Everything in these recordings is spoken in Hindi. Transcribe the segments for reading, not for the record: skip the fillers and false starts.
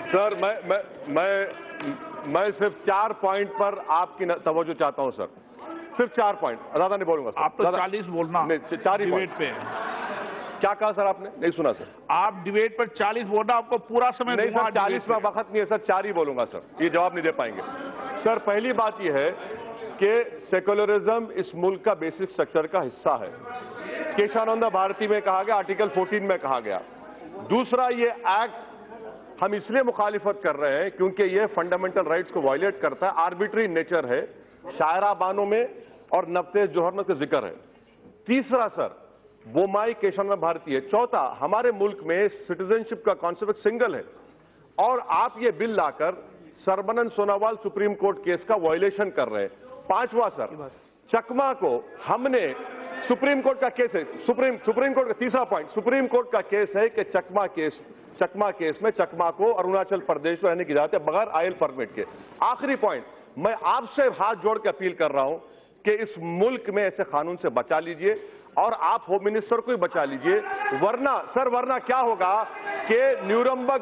सर मैं सिर्फ 4 पॉइंट पर आपकी तवज्जो चाहता हूं सर, सिर्फ 4 पॉइंट, ज्यादा नहीं बोलूंगा सर। आप तो 40 बोलना नहीं, 4 ही डिबेट पे। क्या कहा सर आपने? नहीं सुना सर। आप डिबेट पर 40 बोलना, आपको पूरा समय नहीं सर, 40 में वक्त नहीं है सर, 4 ही बोलूंगा सर, ये जवाब नहीं दे पाएंगे सर। पहली बात यह है कि सेक्युलरिज्म इस मुल्क का बेसिक स्ट्रक्चर का हिस्सा है, केशवानंद भारती में कहा गया, आर्टिकल 14 में कहा गया। दूसरा, ये एक्ट हम इसलिए मुखालिफत कर रहे हैं क्योंकि ये फंडामेंटल राइट्स को वायलेट करता है, आर्बिट्री नेचर है, शायरा बानों में और नफ्तेज जोहर में जिक्र है। तीसरा सर, बोमाई केशवानंद भारती है। चौथा, हमारे मुल्क में सिटीजनशिप का कॉन्सेप्ट सिंगल है और आप ये बिल लाकर Sarbananda Sonowal supreme court case का वायलेशन कर रहे हैं। पांचवा सर, चकमा को हमने सुप्रीम कोर्ट का केस है, सुप्रीम कोर्ट का तीसरा पॉइंट, सुप्रीम कोर्ट का केस है कि चकमा केस में चकमा को अरुणाचल प्रदेश में रहने की इजाजत है बगैर आयल परमिट के। आखिरी पॉइंट, मैं आपसे हाथ जोड़ के अपील कर रहा हूं कि इस मुल्क में ऐसे कानून से बचा लीजिए और आप होम मिनिस्टर को ही बचा लीजिए, वरना क्या होगा कि न्यूरमबर्ग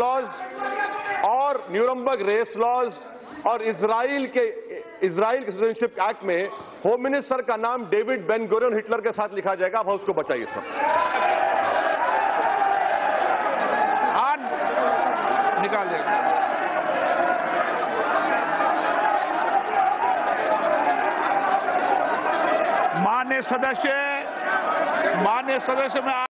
रेस लॉज और इजराइल के सिटीजनशिप एक्ट में होम मिनिस्टर का नाम डेविड बेन गुरियन हिटलर के साथ लिखा जाएगा। आप उसको बचाइए सर। निकाल देगा। माननीय सदस्य में